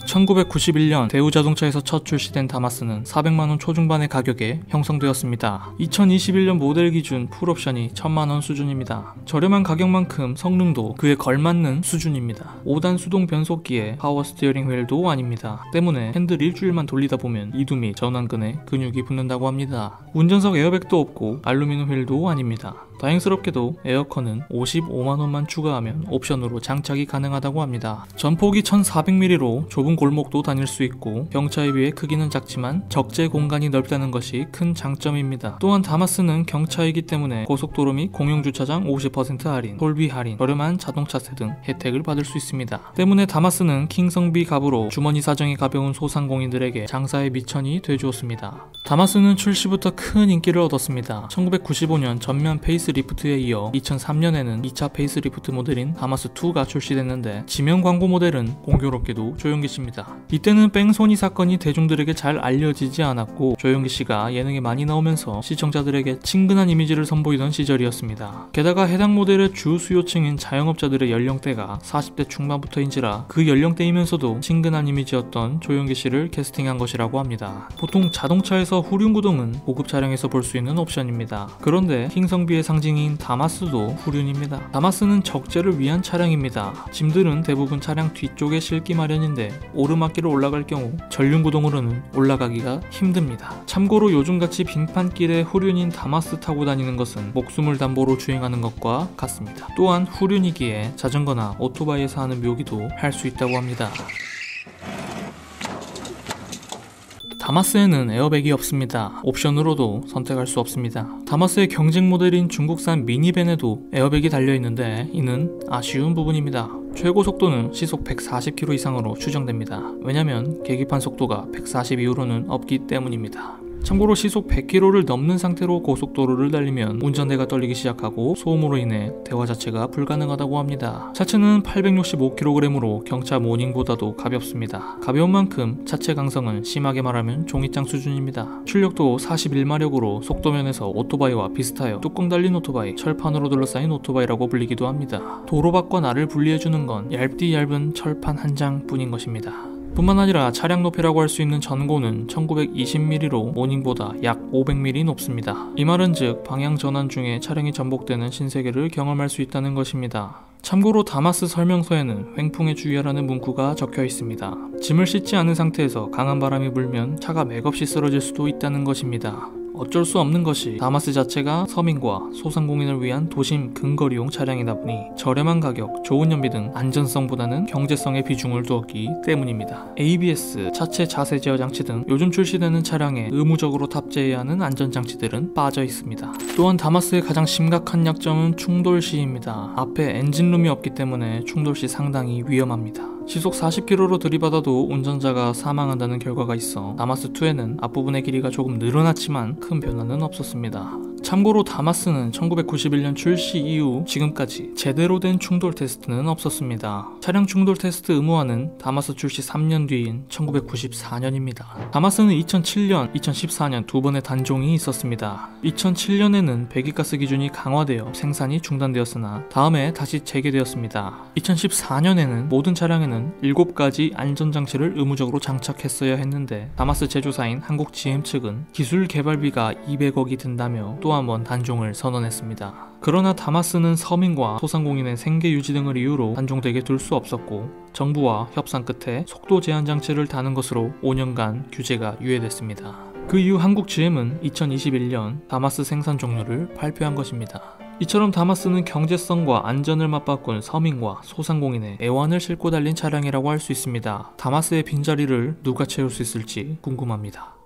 1991년 대우자동차에서 첫 출시된 다마스는 400만원 초중반의 가격에 형성되었습니다. 2021년 모델 기준 풀옵션이 1000만원 수준입니다. 저렴한 가격만큼 성능도 그에 걸맞는 수준입니다. 5단 수동 변속기에 파워 스티어링 휠도 아닙니다. 때문에 핸들 일주일만 돌리다 보면 이두 및 전완근에 근육이 붙는다고 합니다. 운전석 에어백도 없고 알루미늄 휠도 아닙니다. 다행스럽게도 에어컨은 55만원만 추가하면 옵션으로 장착이 가능하다고 합니다. 전폭이 1400mm로 좁은 골목도 다닐 수 있고 경차에 비해 크기는 작지만 적재 공간이 넓다는 것이 큰 장점입니다. 또한 다마스는 경차이기 때문에 고속도로 및 공용주차장 50% 할인, 톨비 할인, 저렴한 자동차세 등 혜택을 받을 수 있습니다. 때문에 다마스는 킹성비 값으로 주머니 사정이 가벼운 소상공인들에게 장사의 미천이 되주었습니다. 다마스는 출시부터 큰 인기를 얻었습니다. 1995년 전면 페이스리프트에 이어 2003년에는 2차 페이스리프트 모델인 다마스2가 출시됐는데 지명 광고 모델은 공교롭게도 조용기씨입니다. 이때는 뺑소니 사건이 대중들에게 잘 알려지지 않았고 조용기씨가 예능에 많이 나오면서 시청자들에게 친근한 이미지를 선보이던 시절이었습니다. 게다가 해당 모델의 주 수요층인 자영업자들의 연령대가 40대 중반부터인지라 그 연령대이면서도 친근한 이미지였던 조용기씨를 캐스팅한 것이라고 합니다. 보통 자동차에서 후륜구동은 고급 차량에서 볼 수 있는 옵션입니다. 그런데 킹성비의 상징인 다마스도 후륜입니다. 다마스는 적재를 위한 차량입니다. 짐들은 대부분 차량 뒤쪽에 실기 마련인데 오르막길을 올라갈 경우 전륜구동으로는 올라가기가 힘듭니다. 참고로 요즘같이 빙판길에 후륜인 다마스 타고 다니는 것은 목숨을 담보로 주행하는 것과 같습니다. 또한 후륜이기에 자전거나 오토바이에서 하는 묘기도 할 수 있다고 합니다. 다마스에는 에어백이 없습니다. 옵션으로도 선택할 수 없습니다. 다마스의 경쟁 모델인 중국산 미니밴에도 에어백이 달려있는데 이는 아쉬운 부분입니다. 최고 속도는 시속 140km 이상으로 추정됩니다. 왜냐면 계기판 속도가 140 이후로는 없기 때문입니다. 참고로 시속 100km를 넘는 상태로 고속도로를 달리면 운전대가 떨리기 시작하고 소음으로 인해 대화 자체가 불가능하다고 합니다. 차체는 865kg으로 경차 모닝보다도 가볍습니다. 가벼운 만큼 차체 강성은 심하게 말하면 종이장 수준입니다. 출력도 41마력으로 속도면에서 오토바이와 비슷하여 뚜껑 달린 오토바이, 철판으로 둘러싸인 오토바이라고 불리기도 합니다. 도로밖과 나를 분리해주는 건 얇디 얇은 철판 한 장 뿐인 것입니다. 뿐만 아니라 차량 높이라고 할 수 있는 전고는 1920mm로 모닝보다 약 500mm 높습니다. 이 말은 즉 방향 전환 중에 차량이 전복되는 신세계를 경험할 수 있다는 것입니다. 참고로 다마스 설명서에는 횡풍에 주의하라는 문구가 적혀 있습니다. 짐을 싣지 않은 상태에서 강한 바람이 불면 차가 맥없이 쓰러질 수도 있다는 것입니다. 어쩔 수 없는 것이 다마스 자체가 서민과 소상공인을 위한 도심 근거리용 차량이다 보니 저렴한 가격, 좋은 연비 등 안전성보다는 경제성에 비중을 두었기 때문입니다. ABS, 차체 자세 제어 장치 등 요즘 출시되는 차량에 의무적으로 탑재해야 하는 안전장치들은 빠져 있습니다. 또한 다마스의 가장 심각한 약점은 충돌시입니다. 앞에 엔진룸이 없기 때문에 충돌시 상당히 위험합니다. 시속 40km로 들이받아도 운전자가 사망한다는 결과가 있어 다마스2에는 앞부분의 길이가 조금 늘어났지만 큰 변화는 없었습니다. 참고로 다마스는 1991년 출시 이후 지금까지 제대로 된 충돌 테스트는 없었습니다. 차량 충돌 테스트 의무화는 다마스 출시 3년 뒤인 1994년입니다. 다마스는 2007년, 2014년 두 번의 단종이 있었습니다. 2007년에는 배기가스 기준이 강화되어 생산이 중단되었으나 다음에 다시 재개되었습니다. 2014년에는 모든 차량에는 7가지 안전장치를 의무적으로 장착했어야 했는데 다마스 제조사인 한국GM 측은 기술 개발비가 200억이 든다며 또 한 번 단종을 선언했습니다. 그러나 다마스는 서민과 소상공인의 생계 유지 등을 이유로 단종되게 둘 수 없었고 정부와 협상 끝에 속도 제한 장치를 다는 것으로 5년간 규제가 유예됐습니다. 그 이후 한국GM은 2021년 다마스 생산 종료를 발표한 것입니다. 이처럼 다마스는 경제성과 안전을 맞바꾼 서민과 소상공인의 애환을 싣고 달린 차량이라고 할 수 있습니다. 다마스의 빈자리를 누가 채울 수 있을지 궁금합니다.